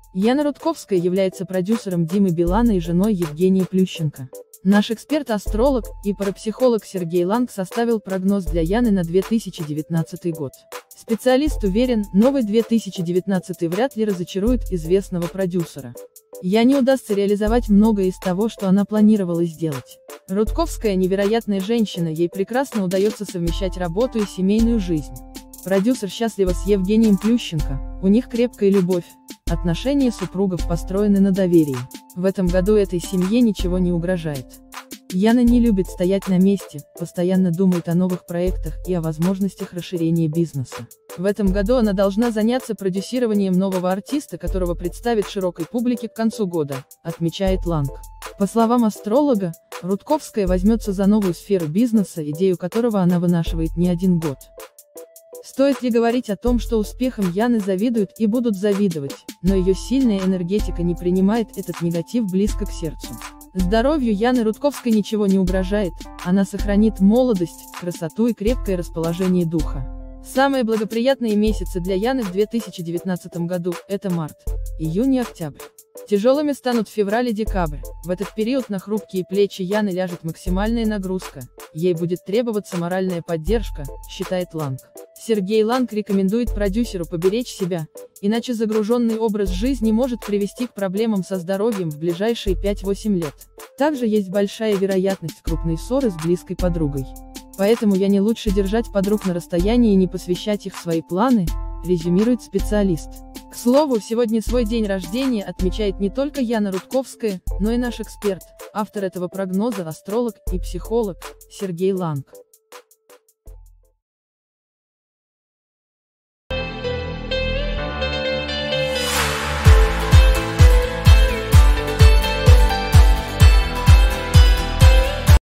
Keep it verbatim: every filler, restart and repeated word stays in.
Яна Рудковская является продюсером Димы Билана и женой Евгении Плющенко. Наш эксперт-астролог и парапсихолог Сергей Ланг составил прогноз для Яны на две тысячи девятнадцатый год. Специалист уверен, новый две тысячи девятнадцатый вряд ли разочарует известного продюсера. Яне удастся реализовать многое из того, что она планировала сделать. Рудковская невероятная женщина, ей прекрасно удается совмещать работу и семейную жизнь. Продюсер счастлива с Евгением Плющенко, у них крепкая любовь, отношения супругов построены на доверии. В этом году этой семье ничего не угрожает. Яна не любит стоять на месте, постоянно думает о новых проектах и о возможностях расширения бизнеса. В этом году она должна заняться продюсированием нового артиста, которого представит широкой публике к концу года, отмечает Ланг. По словам астролога, Рудковская возьмется за новую сферу бизнеса, идею которого она вынашивает не один год. Стоит ли говорить о том, что успехом Яны завидуют и будут завидовать, но ее сильная энергетика не принимает этот негатив близко к сердцу. Здоровью Яны Рудковской ничего не угрожает, она сохранит молодость, красоту и крепкое расположение духа. Самые благоприятные месяцы для Яны в две тысячи девятнадцатом году – это март, июнь и октябрь. Тяжелыми станут февраль и декабрь, в этот период на хрупкие плечи Яны ляжет максимальная нагрузка, ей будет требоваться моральная поддержка, считает Ланг. Сергей Ланг рекомендует продюсеру поберечь себя, иначе загруженный образ жизни может привести к проблемам со здоровьем в ближайшие пять-восемь лет. Также есть большая вероятность крупной ссоры с близкой подругой. Поэтому Яне лучше держать подруг на расстоянии и не посвящать их в свои планы, резюмирует специалист. К слову, сегодня свой день рождения отмечает не только Яна Рудковская, но и наш эксперт, автор этого прогноза, астролог и психолог, Сергей Ланг.